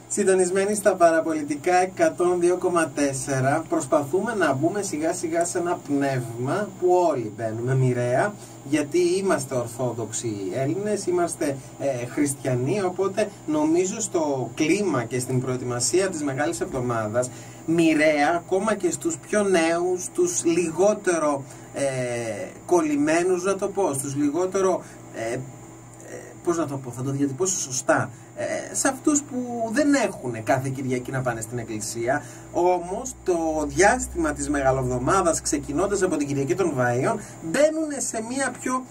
Συντονισμένοι στα παραπολιτικά 102,4, προσπαθούμε να μπούμε σιγά σιγά σε ένα πνεύμα που όλοι μπαίνουμε μοιραία, γιατί είμαστε Ορθόδοξοι Έλληνες, είμαστε χριστιανοί, οπότε νομίζω στο κλίμα και στην προετοιμασία της Μεγάλης Εβδομάδας μοιραία, ακόμα και στους πιο νέους, τους λιγότερο κολλημένους, να το πω, στους λιγότερο πώς να το πω, θα το διατυπώσω σωστά, σε αυτούς που δεν έχουν κάθε Κυριακή να πάνε στην εκκλησία, όμως το διάστημα της Μεγαλοβδομάδας, ξεκινώντας από την Κυριακή των Βαΐων, μπαίνουν σε μια πιο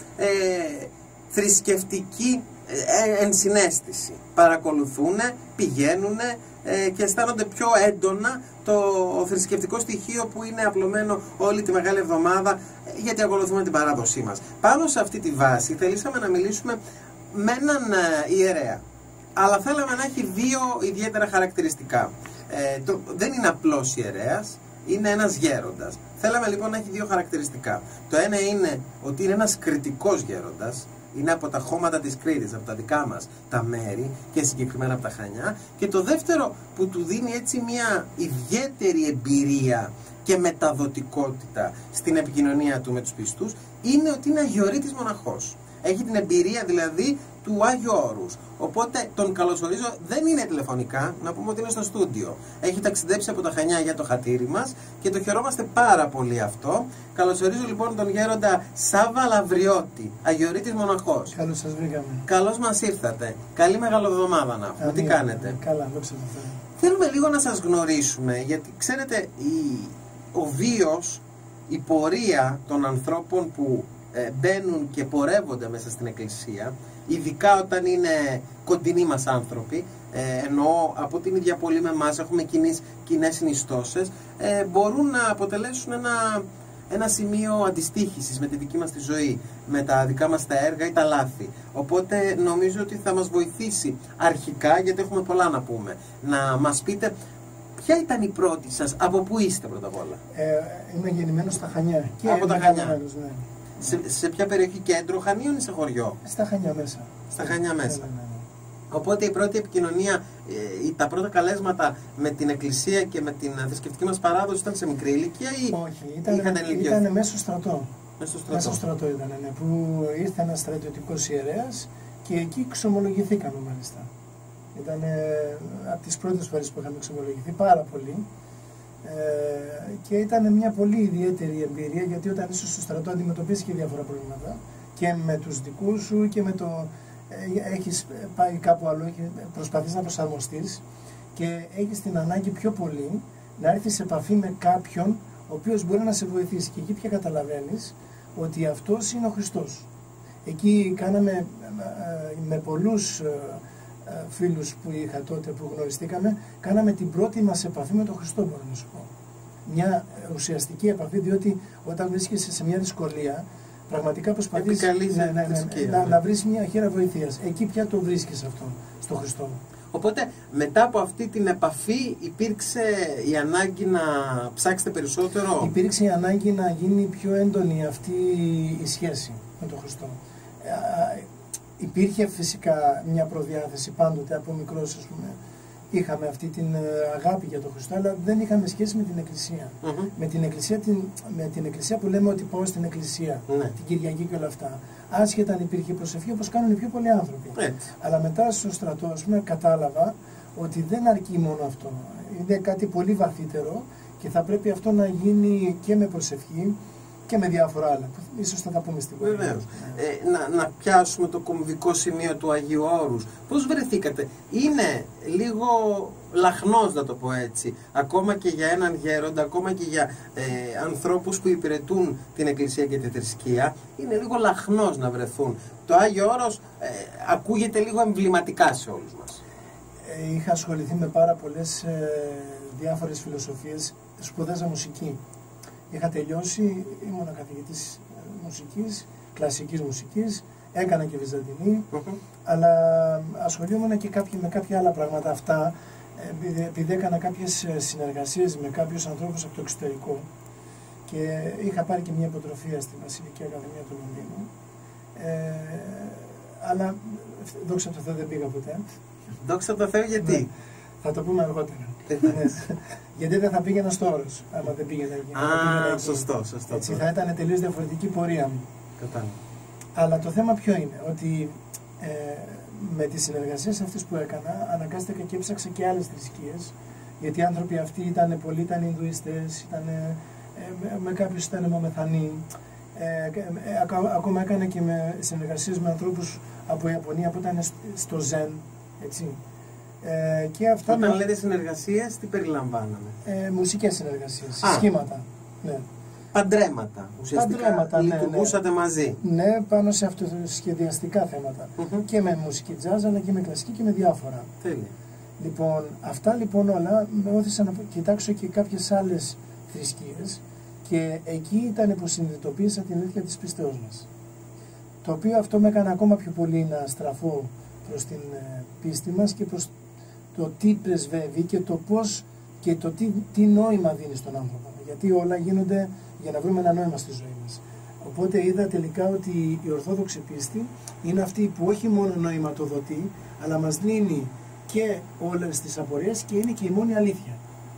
θρησκευτική ενσυναίσθηση. Παρακολουθούν, πηγαίνουν και αισθάνονται πιο έντονα το θρησκευτικό στοιχείο που είναι απλωμένο όλη τη Μεγάλη Εβδομάδα, γιατί ακολουθούμε την παράδοσή μας. Πάνω σε αυτή τη βάση θελήσαμε να μιλήσουμε με έναν ιερέα, αλλά θέλαμε να έχει δύο ιδιαίτερα χαρακτηριστικά. Δεν είναι απλός ιερέας, είναι ένας γέροντας. Θέλαμε λοιπόν να έχει δύο χαρακτηριστικά. Το ένα είναι ότι είναι ένας κρητικός γέροντας, είναι από τα χώματα της Κρήτης, από τα δικά μας τα μέρη και συγκεκριμένα από τα Χανιά. Και το δεύτερο που του δίνει έτσι μια ιδιαίτερη εμπειρία και μεταδοτικότητα στην επικοινωνία του με τους πιστούς, είναι ότι είναι αγιορείτης μοναχός. Έχει την εμπειρία δηλαδή του Άγιου Όρους. Οπότε τον καλωσορίζω, δεν είναι τηλεφωνικά, να πούμε ότι είναι στο στούντιο. Έχει ταξιδέψει από τα Χανιά για το χατήρι μας και το χαιρόμαστε πάρα πολύ αυτό. Καλωσορίζω λοιπόν τον γέροντα Σάββα Λαβριώτη, αγιορείτης μοναχός. Καλώς σας βρήκαμε. Καλώς μας ήρθατε. Καλή Μεγαλοβδομάδα να έχουμε. Τι κάνετε? Καλά, δόξα τω Θεώ. Θέλουμε λίγο να σας γνωρίσουμε, γιατί ξέρετε ο βίος, η πορεία των ανθρώπων που μπαίνουν και πορεύονται μέσα στην εκκλησία, ειδικά όταν είναι κοντινοί μας άνθρωποι, εννοώ από την ίδια πόλη με εμάς, έχουμε κοινές συνιστώσεις, μπορούν να αποτελέσουν ένα σημείο αντιστοίχησης με τη δική μας τη ζωή, με τα δικά μας τα έργα ή τα λάθη. Οπότε νομίζω ότι θα μας βοηθήσει αρχικά, γιατί έχουμε πολλά να πούμε, να μας πείτε ποια ήταν η πρώτη σας, από πού είστε πρώτα απ' όλα? Είμαι γεννημένος στα Χανιά. Και από τα Χανιά. Ναι. Σε ποια περιοχή, κέντρο Χανίων ή σε χωριό? Στα Χανιά μέσα. Στα Χανιά μέσα. Ναι. Οπότε η πρώτη επικοινωνία, τα πρώτα καλέσματα με την εκκλησία και με την θρησκευτική μας παράδοση ήταν σε μικρή ηλικία ή? Όχι, ήταν μέσα στο στρατό. Μέσα στο στρατό ήταν, ναι, που ήρθε ένας στρατιωτικός ιερέας και εκεί ξομολογηθήκαμε μάλιστα. Ήταν από τις πρώτες φορές που είχαμε ξομολογηθεί πάρα πολύ. Και ήταν μια πολύ ιδιαίτερη εμπειρία, γιατί όταν είσαι στο στρατό αντιμετωπίζεις και διάφορα προβλήματα και με τους δικούς σου και με το έχεις πάει κάπου αλλού, προσπαθείς να προσαρμοστείς και έχεις την ανάγκη πιο πολύ να έρθεις σε επαφή με κάποιον ο οποίος μπορεί να σε βοηθήσει, και εκεί πια καταλαβαίνεις ότι αυτός είναι ο Χριστός. Εκεί κάναμε με πολλούς φίλους που είχα τότε που γνωριστήκαμε, κάναμε την πρώτη μας επαφή με τον Χριστό, μπορώ να σου πω. Μια ουσιαστική επαφή, διότι όταν βρίσκεσαι σε μια δυσκολία, πραγματικά προσπαθείς να βρεις μια χέρα βοηθείας. Εκεί πια το βρίσκεις αυτό, στο Χριστό. Οπότε μετά από αυτή την επαφή υπήρξε η ανάγκη να ψάξετε περισσότερο? Υπήρξε η ανάγκη να γίνει πιο έντονη αυτή η σχέση με τον Χριστό. Υπήρχε φυσικά μια προδιάθεση πάντοτε από μικρός, ας πούμε. Είχαμε αυτή την αγάπη για τον Χριστό, αλλά δεν είχαμε σχέση με την Εκκλησία. Με την Εκκλησία που λέμε ότι πάω στην Εκκλησία, την Κυριακή και όλα αυτά. Άσχετα αν υπήρχε προσευχή, όπως κάνουν οι πιο πολλοί άνθρωποι. Αλλά μετά στο στρατό, ας πούμε, κατάλαβα ότι δεν αρκεί μόνο αυτό. Είναι κάτι πολύ βαθύτερο και θα πρέπει αυτό να γίνει και με προσευχή και με διάφορα άλλα, που ίσως θα τα πούμε στην πορεία. Βεβαίως. Να πιάσουμε το κομβικό σημείο του Αγίου Όρους. Πώς βρεθήκατε? Είναι λίγο λαχνός, να το πω έτσι, ακόμα και για έναν γέροντα, ακόμα και για ανθρώπους που υπηρετούν την Εκκλησία και τη θρησκεία, είναι λίγο λαχνός να βρεθούν. Το Άγιο Όρος ακούγεται λίγο εμβληματικά σε όλους μας. Είχα ασχοληθεί με πάρα πολλές διάφορες φιλοσοφίες, σπουδάζα μουσική. Είχα τελειώσει, ήμουν καθηγητής μουσικής, κλασικής μουσικής, έκανα και βυζαντινή, αλλά ασχολούμουν και με κάποια άλλα πράγματα αυτά, επειδή έκανα κάποιες συνεργασίες με κάποιους ανθρώπους από το εξωτερικό και είχα πάρει και μια υποτροφία στη Βασιλική Ακαδημία του Λονδίνου, αλλά δόξα τω Θεώ δεν πήγα ποτέ. Δόξα τω Θεώ, γιατί? Θα το πούμε αργότερα. Γιατί δεν θα πήγαινα στο Όρος, άμα δεν πήγαινα εκεί. Σωστό. Έτσι θα ήταν τελείως διαφορετική πορεία μου. Κατάλαβα. Αλλά το θέμα ποιο είναι, ότι με τις συνεργασίες αυτές που έκανα, αναγκάστηκα και έψαξα και άλλες θρησκείες, γιατί οι άνθρωποι αυτοί πολλοί ήταν Ινδουιστές, με κάποιους ήταν Μωμεθανοί, ακόμα έκανα και με συνεργασίες με ανθρώπους από Ιαπωνία που ήταν στο Ζεν, έτσι. Και αυτά όταν λέτε συνεργασίες, τι περιλαμβάνανε? Μουσικές συνεργασίες, σχήματα. Ναι. Παντρέματα, ουσιαστικά λειτουργούσατε μαζί. Ναι, πάνω σε αυτοσχεδιαστικά θέματα. Και με μουσική τζάζ, αλλά και με κλασική και με διάφορα. Τέλεια. Λοιπόν, αυτά λοιπόν όλα με όθησαν να κοιτάξω και κάποιες άλλες θρησκείες και εκεί ήταν που συνειδητοποίησα την αλήθεια της πίστεώς μας. Το οποίο αυτό με έκανε ακόμα πιο πολύ να στραφώ προς την πίστη μας και προς το τι πρεσβεύει και το πώς και το τι νόημα δίνει στον άνθρωπο. Γιατί όλα γίνονται για να βρούμε ένα νόημα στη ζωή μας. Οπότε είδα τελικά ότι η Ορθόδοξη πίστη είναι αυτή που όχι μόνο νοηματοδοτεί, αλλά μας δίνει και όλες τις απορίες και είναι και η μόνη αλήθεια.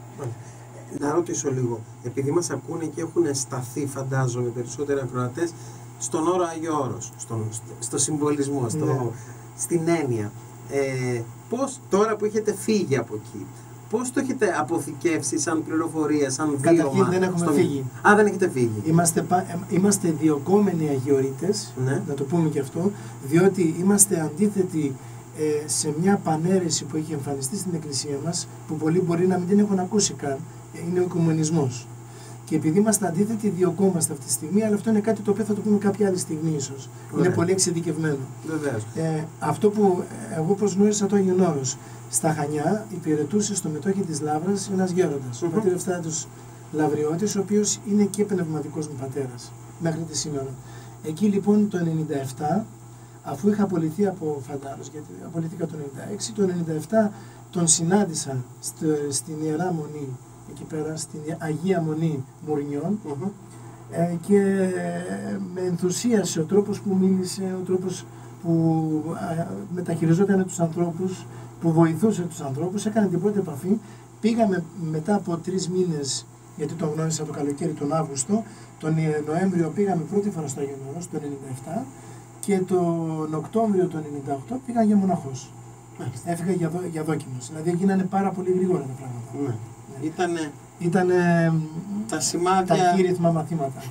Να ρωτήσω λίγο, επειδή μας ακούνε και έχουν σταθεί, φαντάζομαι, περισσότεροι ακροατές, στον όρο Άγιο Όρος, στο συμβολισμό, στην έννοια. Πώς τώρα που έχετε φύγει από εκεί, πώς το έχετε αποθηκεύσει σαν πληροφορία, σαν βίωμα? Καταρχήν δεν έχουμε φύγει. Δεν έχετε φύγει. Είμαστε διωκόμενοι αγιορείτες, να το πούμε και αυτό, διότι είμαστε αντίθετοι σε μια παναίρεση που έχει εμφανιστεί στην Εκκλησία μας, που πολλοί μπορεί να μην την έχουν ακούσει καν, είναι ο οικουμενισμός. Και επειδή είμαστε αντίθετοι, διωκόμαστε αυτή τη στιγμή, αλλά αυτό είναι κάτι το οποίο θα το πούμε κάποια άλλη στιγμή ίσως. Είναι πολύ εξειδικευμένο. Αυτό που εγώ προσγνώρισα το Άγιον Όρος, στα Χανιά υπηρετούσε στο μετόχι της Λαύρας ένας γέροντας, ο πατήρ Ευστράτος Λαυριώτης, ο οποίος είναι και πνευματικός μου πατέρας μέχρι τη σήμερα. Εκεί λοιπόν το 1997, αφού είχα απολυθεί από Φαντάρος, γιατί απολύθηκα το 1996, το 1997 τον συνάντησα στην Ιερά Μονή, εκεί πέρα στην Αγία Μονή Μουρνιών, και με ενθουσίασε ο τρόπος που μίλησε, ο τρόπος που μεταχειριζόταν τους ανθρώπους, που βοηθούσε τους ανθρώπους. Έκανε την πρώτη επαφή. Πήγαμε μετά από 3 μήνες, γιατί τον γνώρισα το καλοκαίρι τον Αύγουστο, τον Νοέμβριο πήγαμε πρώτη φορά στο Άγιον Όρος, το 1997, και τον Οκτώβριο του 1998 πήγα για μοναχός. Έφυγα για δόκιμος. Δηλαδή γίνανε πάρα πολύ γρήγορα τα πράγματα. Ήτανε τα σημάδια, ταχύρυθμα μαθήματα.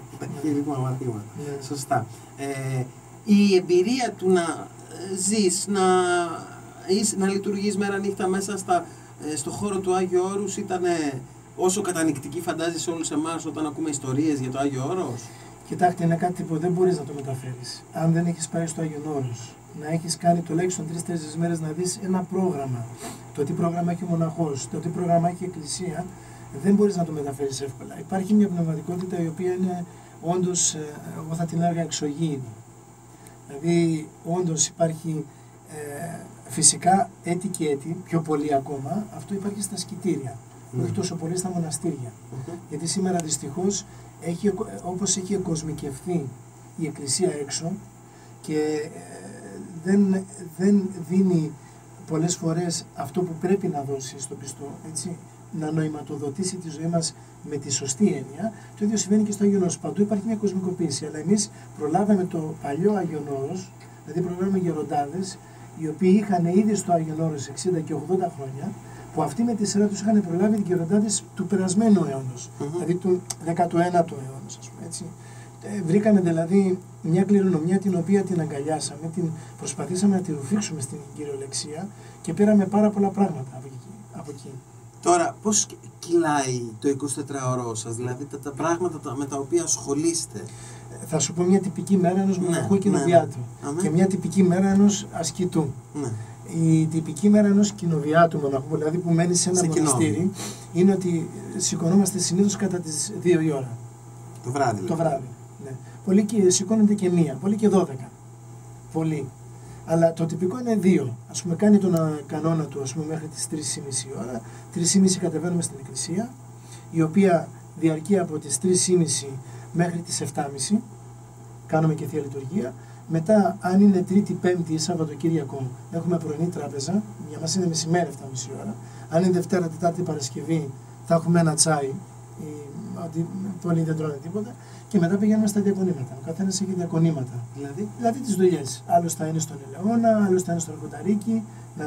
Σωστά. Η εμπειρία του να ζεις, να λειτουργείς μέρα νύχτα μέσα στο χώρο του Άγιου Όρους ήταν όσο κατανυκτική, φαντάζεσαι, όλους εμάς όταν ακούμε ιστορίες για το Άγιο Όρος? Κοιτάξτε, είναι κάτι που δεν μπορείς να το μεταφέρεις. Αν δεν έχεις πάει στο Άγιον Όρος, να έχεις κάνει τουλάχιστον 3-4 μέρες να δεις ένα πρόγραμμα, το τι πρόγραμμα έχει ο μοναχός, το τι πρόγραμμα έχει η Εκκλησία, δεν μπορείς να το μεταφέρεις εύκολα. Υπάρχει μια πνευματικότητα η οποία είναι όντως, εγώ θα την έλεγα, εξωγήινη. Δηλαδή, όντως υπάρχει φυσικά έτη και έτη, πιο πολύ ακόμα, αυτό υπάρχει στα σκητήρια, όχι τόσο πολύ στα μοναστήρια. Γιατί σήμερα δυστυχώς, όπως έχει εκοσμικευθεί η Εκκλησία έξω και δεν δίνει πολλές φορές αυτό που πρέπει να δώσει στο πιστό, έτσι, να νοηματοδοτήσει τη ζωή μας με τη σωστή έννοια. Το ίδιο συμβαίνει και στο Άγιον Όρος. Παντού υπάρχει μια κοσμικοποίηση, αλλά εμείς προλάβαμε το παλιό Άγιον Όρος, δηλαδή προλάβαμε γεροντάδες, οι οποίοι είχαν ήδη στο Άγιον Όρος 60 και 80 χρόνια, που αυτοί με τη σειρά τους είχαν προλάβει οι γεροντάδες του περασμένου αιώνος, δηλαδή του 19ου αιώνα, ας πούμε, έτσι. Βρήκαμε δηλαδή μια κληρονομιά την οποία την αγκαλιάσαμε, προσπαθήσαμε να τη ρουφήξουμε στην κυριολεξία και πήραμε πάρα πολλά πράγματα από εκεί. Τώρα, πώς κυλάει το 24ωρό σας, δηλαδή τα πράγματα με τα οποία ασχολείστε? Θα σου πω μια τυπική μέρα ενός μοναχού κοινοβιάτου και μια τυπική μέρα ενός ασκητού. Η τυπική μέρα ενός κοινοβιάτου μοναχού, δηλαδή που μένει σε ένα μοναστήρι, είναι ότι σηκωνόμαστε συνήθως κατά τις 2 η ώρα. Το βράδυ. Το βράδυ. Ναι. Πολλοί σηκώνονται και 1, πολλοί και 12. Πολλοί. Αλλά το τυπικό είναι 2. Ας πούμε, κάνει τον κανόνα του, ας πούμε, μέχρι τις 3:30 η ώρα. 3:30 κατεβαίνουμε στην εκκλησία, η οποία διαρκεί από τις 3:30 μέχρι τις 7:30. Κάνουμε και Θεία Λειτουργία. Μετά, αν είναι Τρίτη, Πέμπτη ή Σαββατοκύριακο, έχουμε πρωινή τράπεζα. Για μας είναι μεσημέρι 7,5 ώρα. Αν είναι Δευτέρα, Τετάρτη, Παρασκευή, θα έχουμε ένα τσάι. Ότι πολλοί δεν τρώνε τίποτα. Και μετά πηγαίνουμε στα διακονήματα. Ο καθένας έχει διακονήματα. Δηλαδή τις δουλειές. Άλλος θα είναι στον ελαιόνα, άλλος θα είναι στο αργοταρίκι,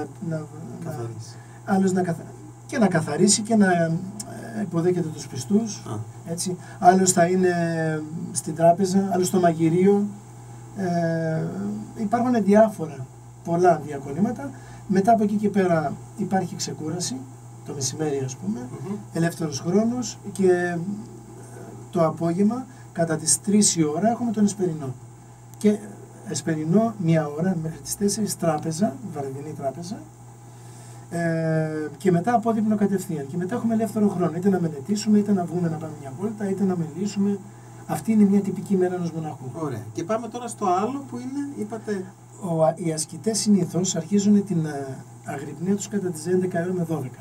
άλλος και να καθαρίσει και να υποδέχεται τους πιστούς. Έτσι. Άλλος θα είναι στην τράπεζα, άλλος στο μαγειρίο. Υπάρχουν διάφορα, πολλά διακονήματα. Μετά από εκεί και πέρα υπάρχει ξεκούραση, το μεσημέρι ας πούμε, ελεύθερος χρόνος, και το απόγευμα κατά τις 3 η ώρα έχουμε τον εσπερινό. Και εσπερινό 1 ώρα μέχρι τις 4 τράπεζα, βαρδινή τράπεζα, και μετά απόδειπνο κατευθείαν. Και μετά έχουμε ελεύθερο χρόνο, είτε να μελετήσουμε, είτε να βγούμε να πάμε μια βόλτα, είτε να μιλήσουμε. Αυτή είναι μια τυπική μέρα ενός μοναχού. Ωραία. Και πάμε τώρα στο άλλο που είναι, είπατε... Οι ασκητές συνήθως αρχίζουν την αγρυπνία τους κατά τις 11 έως με 12.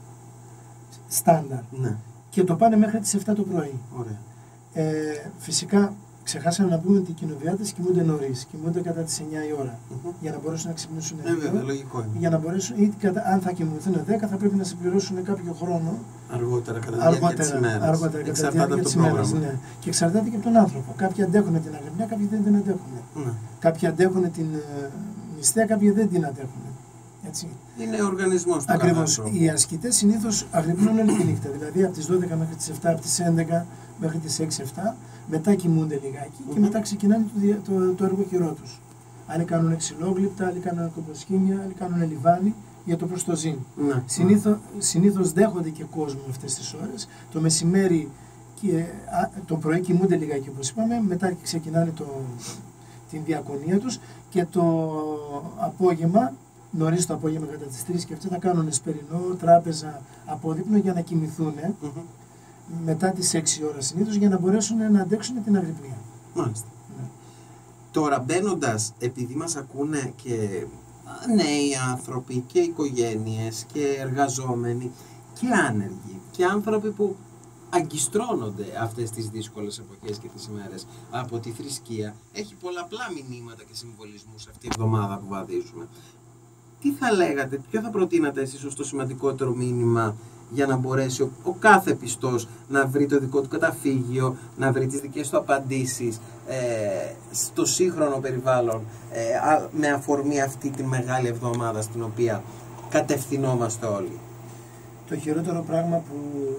Στάνταρ. Ναι. Και το πάνε μέχρι τις 7 το πρωί. Ωραία. Φυσικά ξεχάσαμε να πούμε ότι οι κοινοβιάτες κοιμούνται νωρίς. Κοιμούνται κατά τις 9 η ώρα. Για να μπορέσουν να ξυπνήσουν 2. Βέβαια, λογικό είναι. Για να μπορέσουν, ή αν θα κοιμηθούν 10, θα πρέπει να συμπληρώσουν κάποιο χρόνο. Αργότερα κατά τη διάρκεια της ημέρας. Εξαρτάται από το πρόγραμμα. Ναι. Και εξαρτάται και από τον άνθρωπο. Κάποιοι αντέχουν την αγρυπνία, κάποιοι δεν την αντέχουν. Ναι. Κάποιοι αντέχουν την νηστεία, κάποιοι δεν την αντέχουν. Έτσι. Είναι ο οργανισμός του. Ακριβώς. Οι ασκητές συνήθως αγρυπνούν όλη τη νύχτα. Δηλαδή από τις 12 μέχρι τις 7, από τις 11 μέχρι τις 6-7, μετά κοιμούνται λιγάκι και μετά ξεκινάνε το εργοχειρό τους. Άλλοι κάνουν ξυλόγλυπτα, άλλοι κάνουν κομποσκήνια, άλλοι κάνουν λιβάνι για το προστοζήν. Ναι. Συνήθως δέχονται και κόσμο αυτές τις ώρες. Το μεσημέρι και το πρωί κοιμούνται λιγάκι όπως είπαμε, μετά ξεκινάνε την διακονία τους, και το απόγευμα, νωρίς το απόγευμα κατά τις 3 και αυτοί θα κάνουν εσπερινό, τράπεζα, απόδειπνο για να κοιμηθούν μετά τις 6 ώρα συνήθως, για να μπορέσουν να αντέξουν την αγρυπνία. Μάλιστα. Ναι. Τώρα μπαίνοντας, επειδή μας ακούνε και νέοι άνθρωποι και οικογένειες και εργαζόμενοι και άνεργοι και άνθρωποι που αγκιστρώνονται αυτές τις δύσκολες εποχές και τις ημέρες από τη θρησκεία, έχει πολλαπλά μηνύματα και συμβολισμούς αυτή η εβδομάδα που βαδίζουμε. Τι θα λέγατε, ποιο θα προτείνατε εσείς ως το σημαντικότερο μήνυμα για να μπορέσει ο κάθε πιστός να βρει το δικό του καταφύγιο, να βρει τις δικές του απαντήσεις στο σύγχρονο περιβάλλον, με αφορμή αυτή τη μεγάλη εβδομάδα στην οποία κατευθυνόμαστε όλοι? Το χειρότερο πράγμα που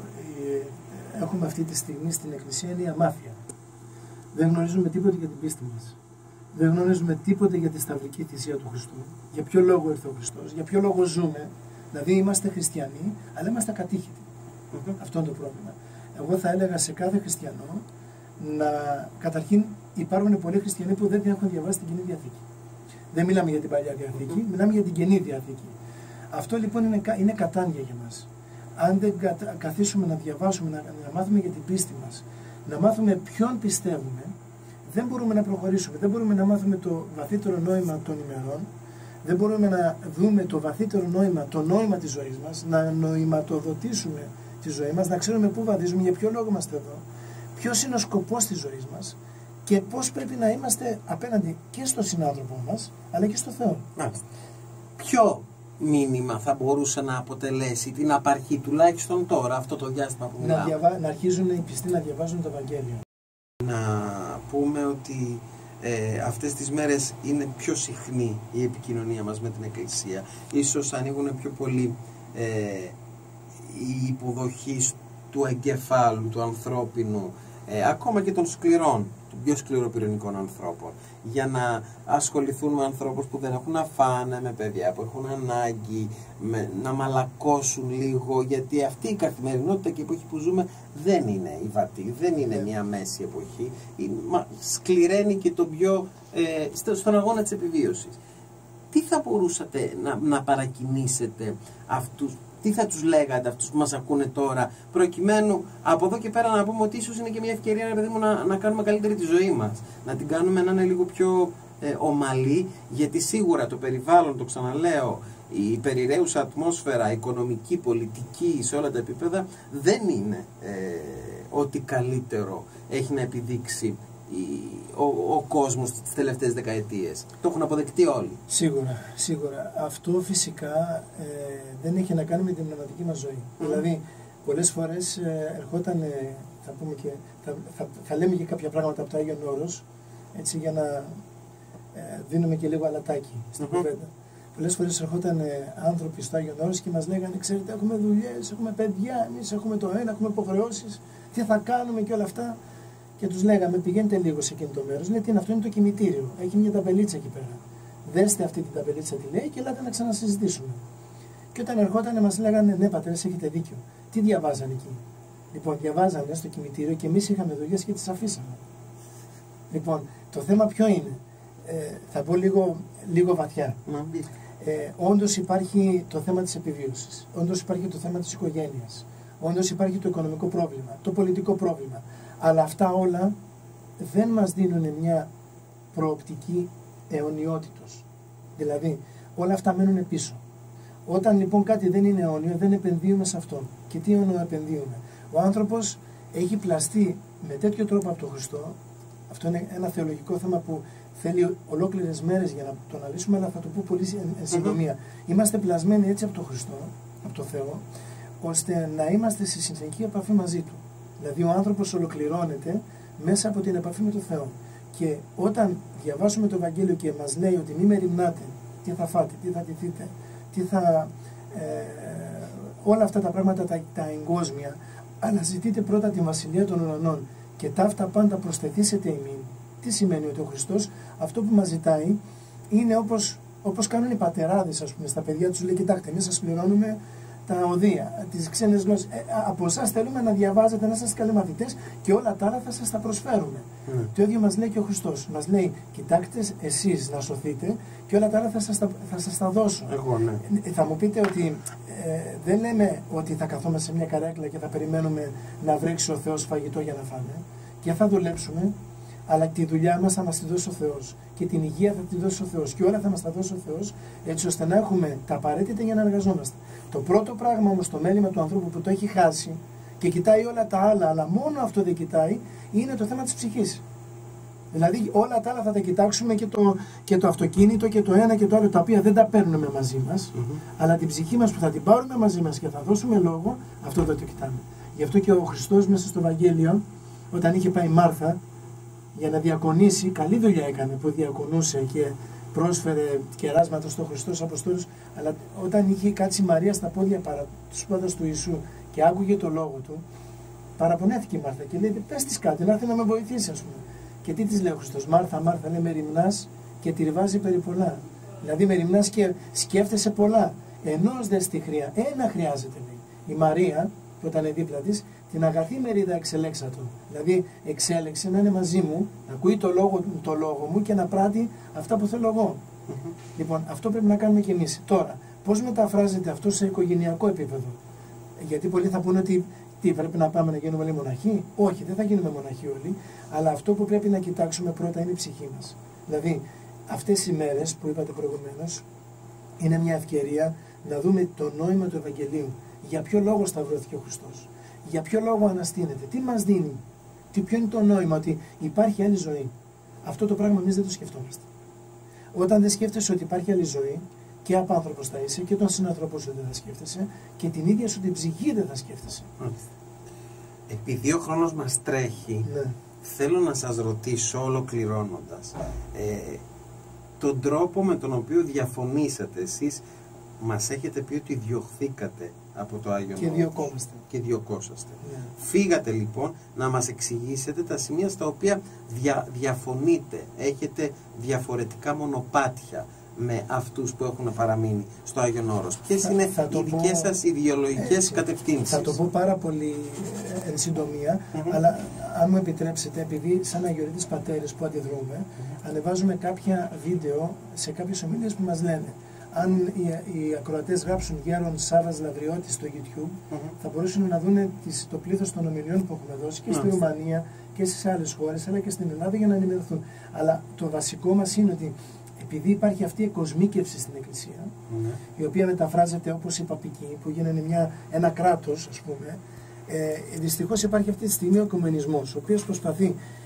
έχουμε αυτή τη στιγμή στην Εκκλησία είναι η αμάθεια. Δεν γνωρίζουμε τίποτα για την πίστη μας. Δεν γνωρίζουμε τίποτα για τη σταυρική θυσία του Χριστού. Για ποιο λόγο ήρθε ο Χριστός, για ποιο λόγο ζούμε. Δηλαδή είμαστε χριστιανοί, αλλά είμαστε ακατήχητοι. Αυτό είναι το πρόβλημα. Εγώ θα έλεγα σε κάθε χριστιανό καταρχήν υπάρχουν πολλοί χριστιανοί που δεν έχουν διαβάσει την Καινή Διαθήκη. Δεν μιλάμε για την Παλιά Διαθήκη, μιλάμε για την Καινή Διαθήκη. Αυτό λοιπόν είναι κατάνοια για μας. Αν δεν καθίσουμε να διαβάσουμε, να μάθουμε για την πίστη μας, να μάθουμε ποιον πιστεύουμε, δεν μπορούμε να προχωρήσουμε. Δεν μπορούμε να μάθουμε το βαθύτερο νόημα των ημερών, δεν μπορούμε να δούμε το βαθύτερο νόημα, το νόημα της ζωής μας, να νοηματοδοτήσουμε τη ζωή μας, να ξέρουμε πού βαδίζουμε, για ποιο λόγο είμαστε εδώ, ποιος είναι ο σκοπός της ζωής μας και πώς πρέπει να είμαστε απέναντι και στον συνάνθρωπό μας, αλλά και στο Θεό. Ποιο μήνυμα θα μπορούσε να αποτελέσει την απαρχή, τουλάχιστον τώρα, αυτό το διάστημα που μιλάμε? Να αρχίζουν οι πιστοί να διαβάζουν το Ευαγγέλιο. Να πούμε ότι αυτές τις μέρες είναι πιο συχνή η επικοινωνία μας με την Εκκλησία. Ίσως ανοίγουν πιο πολύ η υποδοχή του εγκεφάλου, του ανθρώπινου, ακόμα και των σκληρών, των πιο σκληροπυρηνικών ανθρώπων, για να ασχοληθούν με ανθρώπους που δεν έχουν να φάνε, με παιδιά που έχουν ανάγκη, να μαλακώσουν λίγο, γιατί αυτή η καθημερινότητα και η εποχή που ζούμε δεν είναι η βατή, δεν είναι μια μέση εποχή, σκληραίνει και το πιο στον αγώνα της επιβίωσης. Τι θα μπορούσατε να παρακινήσετε αυτούς? Τι θα τους λέγατε αυτούς που μας ακούνε τώρα, προκειμένου από εδώ και πέρα να πούμε ότι ίσως είναι και μια ευκαιρία, παιδί μου, να κάνουμε καλύτερη τη ζωή μας, να την κάνουμε να είναι λίγο πιο ομαλή, γιατί σίγουρα το περιβάλλον, το ξαναλέω, η περιραίουσα ατμόσφαιρα, οικονομική, πολιτική, σε όλα τα επίπεδα, δεν είναι ό,τι καλύτερο έχει να επιδείξει ο κόσμος τις τελευταίες δεκαετίες. Το έχουν αποδεκτεί όλοι. Σίγουρα, σίγουρα. Αυτό φυσικά δεν έχει να κάνει με την πνευματική μας ζωή. Δηλαδή, πολλές φορές ερχόταν, θα πούμε και, θα λέμε και κάποια πράγματα από το Άγιον Όρος, έτσι για να δίνουμε και λίγο αλατάκι στην κουβέντα. Πολλές φορές ερχόταν άνθρωποι στο Άγιον Όρος και μας λέγανε, ξέρετε, έχουμε δουλειές, έχουμε παιδιά, εμείς έχουμε το ένα, έχουμε υποχρεώσεις, τι θα κάνουμε και όλα αυτά. Και τους λέγαμε, πηγαίνετε λίγο σε εκείνο το μέρος. Λέει, τι είναι αυτό, είναι το κημητήριο. Έχει μια ταμπελίτσα εκεί πέρα. Δέστε αυτή την ταμπελίτσα, τι λέει, και ελάτε να ξανασυζητήσουμε. Και όταν ερχόταν, μας λέγανε, ναι, πατέρες, έχετε δίκιο. Τι διαβάζανε εκεί? Λοιπόν, διαβάζανε στο κημητήριο και εμείς είχαμε δουλειές και τις αφήσαμε. Λοιπόν, το θέμα ποιο είναι? Θα πω λίγο βαθιά. Όντως υπάρχει το θέμα της επιβίωσης. Όντως υπάρχει το θέμα της οικογένειας. Όντως υπάρχει το οικονομικό πρόβλημα, το πολιτικό πρόβλημα. Αλλά αυτά όλα δεν μας δίνουν μια προοπτική αιωνιότητος. Δηλαδή, όλα αυτά μένουν πίσω. Όταν λοιπόν κάτι δεν είναι αιώνιο, δεν επενδύουμε σε αυτό. Και τι αιώνιο επενδύουμε? Ο άνθρωπος έχει πλαστεί με τέτοιο τρόπο από τον Χριστό. Αυτό είναι ένα θεολογικό θέμα που θέλει ολόκληρες μέρες για να το αναλύσουμε, αλλά θα το πω πολύ εν συντομία. Είμαστε πλασμένοι έτσι από τον Χριστό, από τον Θεό, ώστε να είμαστε σε συνεχή επαφή μαζί Του. Δηλαδή ο άνθρωπος ολοκληρώνεται μέσα από την επαφή με τον Θεό. Και όταν διαβάσουμε το Ευαγγέλιο και μας λέει ότι μη μεριμνάτε, τι θα φάτε, τι θα τηθείτε, τι θα... όλα αυτά τα πράγματα τα εγκόσμια, αλλά ζητείτε πρώτα τη Βασιλεία των Ουρανών και ταύτα πάντα προσθεθήσετε ημίν. Τι σημαίνει? Ότι ο Χριστός αυτό που μας ζητάει είναι όπως κάνουν οι πατεράδες, ας πούμε, στα παιδιά τους, λέει, κοιτάξτε, εμείς σας πληρώνουμε τα οδεία, τις ξένες γλώσσες. Από εσάς θέλουμε να διαβάζετε, να είστε καλοί μαθητές και όλα τα άλλα θα σας τα προσφέρουμε. Το ίδιο μας λέει και ο Χριστός. Μας λέει, κοιτάξτε εσείς να σωθείτε και όλα τα άλλα θα σας τα δώσω. Θα μου πείτε ότι δεν λέμε ότι θα καθόμαστε σε μια καρέκλα και θα περιμένουμε να βρέξει ο Θεός φαγητό για να φάμε. Και θα δουλέψουμε, αλλά τη δουλειά μας θα μας τη δώσει ο Θεός. Και την υγεία θα τη δώσει ο Θεός. Και όλα θα μας τα δώσει ο Θεός, έτσι ώστε να έχουμε τα απαραίτητα για να εργαζόμαστε. Το πρώτο πράγμα όμως, το μέλημα του ανθρώπου που το έχει χάσει και κοιτάει όλα τα άλλα, αλλά μόνο αυτό δεν κοιτάει, είναι το θέμα της ψυχής. Δηλαδή όλα τα άλλα θα τα κοιτάξουμε και το αυτοκίνητο και το ένα και το άλλο, τα οποία δεν τα παίρνουμε μαζί μας, αλλά την ψυχή μας που θα την πάρουμε μαζί μας και θα δώσουμε λόγο, αυτό δεν το κοιτάμε. Γι' αυτό και ο Χριστός μέσα στο Ευαγγέλιο, όταν είχε πάει η Μάρθα για να διακονήσει, καλή δουλειά έκανε που διακονούσε και πρόσφερε κεράσματα στο Χριστό στους Αποστόλους, αλλά όταν είχε κάτσει η Μαρία στα πόδια τους πόδας του Ιησού και άκουγε το λόγο του, παραπονέθηκε η Μάρθα και λέει, πες της κάτι, να έρθει να με βοηθήσει, ας πούμε. Και τι της λέει ο Χριστός? Μάρθα, Μάρθα, λέει, μεριμνάς και τριβάζει περί πολλά. Δηλαδή μεριμνάς και σκέφτεσαι πολλά. Ενός δε στη χρειά, ένα χρειάζεται, λέει. Η Μαρία, που ήταν δίπλα της, την αγαθή μερίδα εξελέξατο. Δηλαδή εξέλεξε να είναι μαζί μου, να ακούει το λόγο μου και να πράττει αυτά που θέλω εγώ. Λοιπόν, αυτό πρέπει να κάνουμε κι εμείς. Τώρα, πώς μεταφράζεται αυτό σε οικογενειακό επίπεδο? Γιατί πολλοί θα πούνε ότι τι, πρέπει να πάμε να γίνουμε όλοι μοναχοί? Όχι, δεν θα γίνουμε μοναχοί όλοι, αλλά αυτό που πρέπει να κοιτάξουμε πρώτα είναι η ψυχή μας. Δηλαδή, αυτές οι μέρες που είπατε προηγουμένως, είναι μια ευκαιρία να δούμε το νόημα του Ευαγγελίου. Για ποιο λόγο σταυρώθηκε ο Χριστός? Για ποιο λόγο αναστήνεται? Τι μας δίνει? Ποιο είναι το νόημα? Ότι υπάρχει άλλη ζωή. Αυτό το πράγμα εμείς δεν το σκεφτόμαστε. Όταν δεν σκέφτεσαι ότι υπάρχει άλλη ζωή, και απάνθρωπος θα είσαι και τον συνανθρωπό σου δεν θα σκέφτεσαι και την ίδια σου την ψυχή δεν θα σκέφτεσαι. Επειδή ο χρόνος μας τρέχει, θέλω να σας ρωτήσω ολοκληρώνοντας τον τρόπο με τον οποίο διαφωνήσατε εσείς. Μας έχετε πει ότι διωχθήκατε από το Άγιον Όρος και διωκόσαστε. Φύγατε λοιπόν να μας εξηγήσετε τα σημεία στα οποία διαφωνείτε, έχετε διαφορετικά μονοπάτια με αυτούς που έχουν παραμείνει στο Άγιον Όρος. Ποιες είναι οι δικές σας ιδεολογικές κατευθύνσεις? Θα το πω πάρα πολύ εν συντομία, αλλά αν μου επιτρέψετε, επειδή σαν Αγιορείτες Πατέρες που αντιδρούμε, ανεβάζουμε κάποια βίντεο σε κάποιες ομίλειες που μας λένε. Αν οι ακροατές γράψουν Γέρον Σάββας Λαβριώτη στο YouTube, θα μπορούσαν να δουν το πλήθος των ομιλιών που έχουμε δώσει και στη Ρουμανία και στις άλλες χώρες, αλλά και στην Ελλάδα για να ενημερωθούν. Αλλά το βασικό μας είναι ότι επειδή υπάρχει αυτή η εκοσμίκευση στην Εκκλησία, η οποία μεταφράζεται όπως η παπική, που γίνεται ένα κράτος, ας πούμε, δυστυχώς υπάρχει αυτή τη στιγμή ο οικουμενισμός, ο οποίος προσπαθεί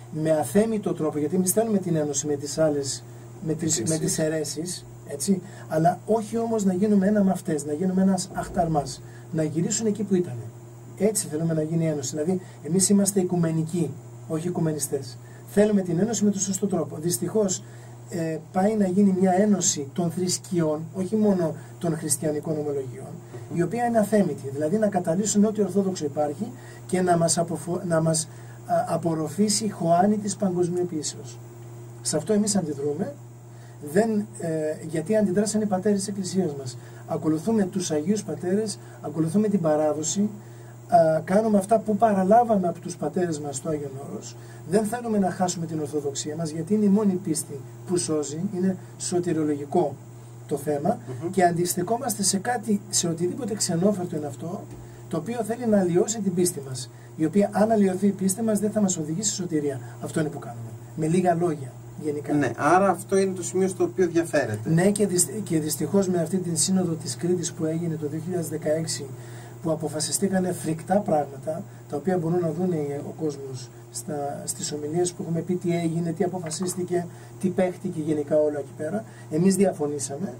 με αθέμητο τρόπο, γιατί εμείς θέλουμε την ένωση με τις άλλες, με τις αιρέσεις, έτσι, αλλά όχι όμως να γίνουμε ένα με αυτές, να γίνουμε ένας αχταρμάς, να γυρίσουν εκεί που ήταν. Έτσι θέλουμε να γίνει η ένωση. Δηλαδή, εμείς είμαστε οικουμενικοί, όχι οικουμενιστές. Θέλουμε την ένωση με τον σωστό τρόπο. Δυστυχώς, πάει να γίνει μια ένωση των θρησκειών, όχι μόνο των χριστιανικών ομολογιών, η οποία είναι αθέμητη. Δηλαδή, να καταλύσουν ό,τι ορθόδοξο υπάρχει και να μας απορροφήσει η χωάνη της παγκοσμιοποίησεως. Σε αυτό εμείς αντιδρούμε. Γιατί αντιδράσαν οι πατέρες της Εκκλησίας μας. Ακολουθούμε τους Αγίους Πατέρες, ακολουθούμε την παράδοση, κάνουμε αυτά που παραλάβαμε από τους πατέρες μας στο Άγιον Όρος. Δεν θέλουμε να χάσουμε την Ορθοδοξία μας, γιατί είναι η μόνη πίστη που σώζει, είναι σωτηριολογικό το θέμα, και αντιστεκόμαστε σε οτιδήποτε ξενόφερτο είναι αυτό, το οποίο θέλει να αλλοιώσει την πίστη μας, η οποία αν αλλοιωθεί η πίστη μας δεν θα μας οδηγήσει σε σωτηρία. Αυτό είναι που κάνουμε, με λίγα λόγια. Γενικά. Ναι, άρα αυτό είναι το σημείο στο οποίο διαφέρεται. Ναι, και δυστυχώς με αυτή την σύνοδο της Κρήτης που έγινε το 2016, που αποφασιστήκανε φρικτά πράγματα, τα οποία μπορούν να δουν ο κόσμος στις ομιλίες που έχουμε πει τι έγινε, τι αποφασίστηκε, τι παίχτηκε γενικά όλο εκεί πέρα. Εμείς διαφωνήσαμε,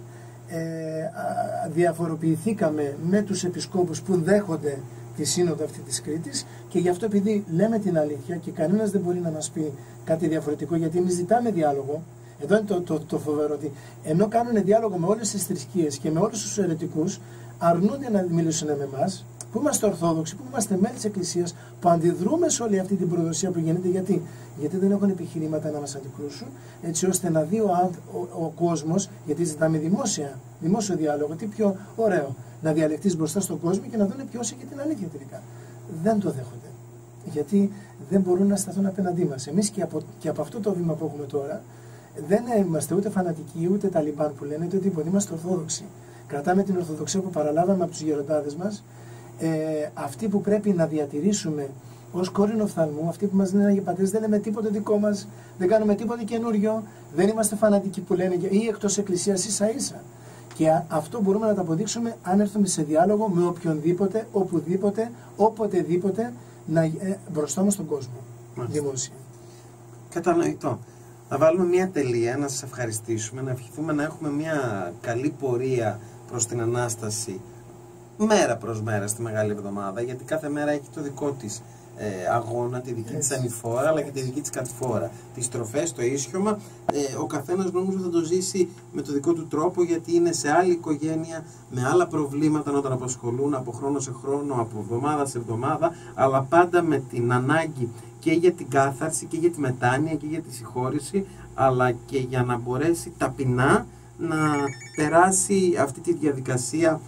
διαφοροποιηθήκαμε με τους επισκόπους που δέχονται τη σύνοδο αυτή της Κρήτης, και γι' αυτό, επειδή λέμε την αλήθεια και κανένας δεν μπορεί να μας πει κάτι διαφορετικό, γιατί εμείς ζητάμε διάλογο. Εδώ είναι το φοβερό, ότι ενώ κάνουν διάλογο με όλες τις θρησκείες και με όλους τους αιρετικούς, αρνούνται να μιλήσουν με εμάς, που είμαστε Ορθόδοξοι, που είμαστε μέλη της Εκκλησίας, που αντιδρούμε σε όλη αυτή την προδοσία που γίνεται. Γιατί δεν έχουν επιχειρήματα να μας αντικρούσουν, έτσι ώστε να δει ο κόσμος, γιατί ζητάμε δημόσιο διάλογο, τι πιο ωραίο να διαλεχτείς μπροστά στον κόσμο και να δουν ποιος έχει την αλήθεια τελικά. Δεν το δέχονται. Γιατί δεν μπορούν να σταθούν απέναντί μας. Εμείς και από αυτό το βήμα που έχουμε τώρα, δεν είμαστε ούτε φανατικοί, ούτε ταλιμπάν που λένε, ούτε τίποτα. Είμαστε Ορθόδοξοι. Κρατάμε την Ορθοδοξία που παραλάβαμε από τους γεροντάδες μας, αυτή που πρέπει να διατηρήσουμε ως κόρηνο φθαλμού, αυτή που μας λένε οι Αγίοι Πατέρες, δεν λέμε τίποτα δικό μας, δεν κάνουμε τίποτα καινούριο, δεν είμαστε φανατικοί που λένε, ή εκτός Εκκλησίας ίσα-ίσα. Και αυτό μπορούμε να το αποδείξουμε αν έρθουμε σε διάλογο με οποιονδήποτε, οπουδήποτε, οποτεδήποτε, μπροστά μας στον κόσμο. Δημόσια. Κατανοητό. Να βάλουμε μια τελεία, να σας ευχαριστήσουμε, να ευχηθούμε να έχουμε μια καλή πορεία προς την Ανάσταση, μέρα προς μέρα στη Μεγάλη Εβδομάδα, γιατί κάθε μέρα έχει το δικό της αγώνα, τη δική της ανηφόρα, αλλά και τη δική της κατηφόρα. Τις στροφές, το ίσιωμα, ο καθένας νομίζω θα το ζήσει με το δικό του τρόπο, γιατί είναι σε άλλη οικογένεια, με άλλα προβλήματα να τον απασχολούν από χρόνο σε χρόνο, από εβδομάδα σε εβδομάδα, αλλά πάντα με την ανάγκη και για την κάθαρση και για τη μετάνοια και για τη συγχώρηση, αλλά και για να μπορέσει ταπεινά να περάσει αυτή τη διαδικασία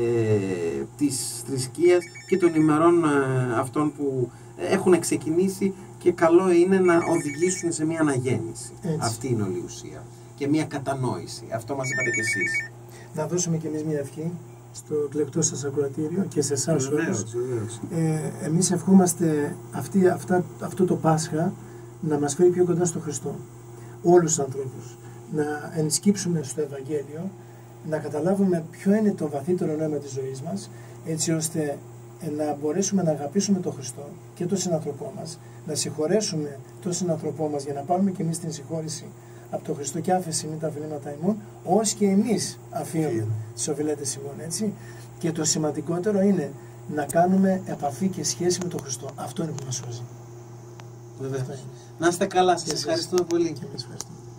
της θρησκείας και των ημερών αυτών που έχουν ξεκινήσει, και καλό είναι να οδηγήσουν σε μια αναγέννηση. Έτσι. Αυτή είναι όλη η ουσία. Και μια κατανόηση. Αυτό μας είπατε κι εσείς. Να δώσουμε κι εμείς μια ευχή στο εκλεκτό σας ακροατήριο και σε εσάς όλους. Εμείς ευχόμαστε αυτό το Πάσχα να μας φέρει πιο κοντά στον Χριστό. Όλους τους ανθρώπους. Να ενσκύψουμε στο Ευαγγέλιο, να καταλάβουμε ποιο είναι το βαθύτερο νόημα της ζωής μας, έτσι ώστε να μπορέσουμε να αγαπήσουμε τον Χριστό και τον συνανθρωπό μας, να συγχωρέσουμε τον συνανθρωπό μας για να πάρουμε και εμείς την συγχώρηση από τον Χριστό, και άφεση μην τα οφειλήματα ημών, ως και εμείς αφήνουμε τις οφειλέτες ημών, έτσι. Και το σημαντικότερο είναι να κάνουμε επαφή και σχέση με τον Χριστό. Αυτό είναι που μας σώζει. Να είστε καλά, σας ευχαριστούμε πολύ. Και εμείς ευχαριστούμε.